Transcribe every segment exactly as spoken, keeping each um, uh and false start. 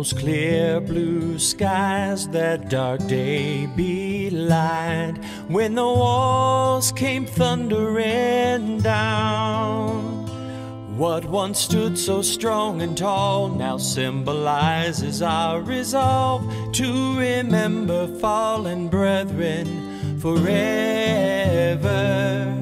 those clear blue skies that dark day belied, when the walls came thundering down. What once stood so strong and tall now symbolizes our resolve to remember fallen brethren forever.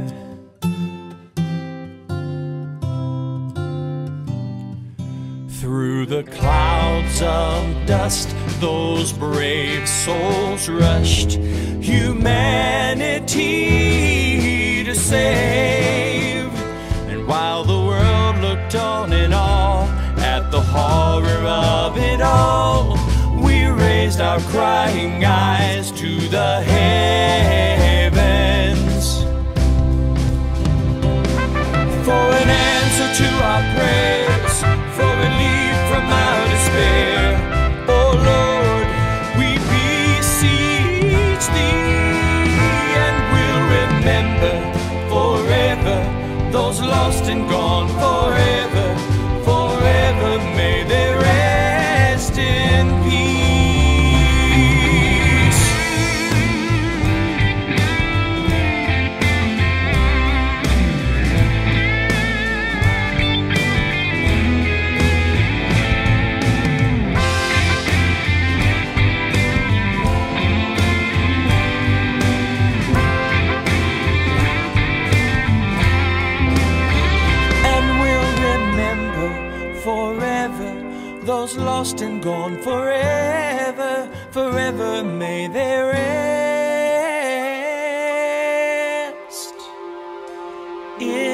Through the clouds of dust, those brave souls rushed humanity to save. And while the world looked on in awe at the horror of it all, we raised our crying eyes to the heavens for an answer to our prayers, for relief from our despair. Oh Lord, we beseech thee, and we'll remember forever those lost and gone forever, forever may they rest in peace. Those lost and gone forever, forever may they rest in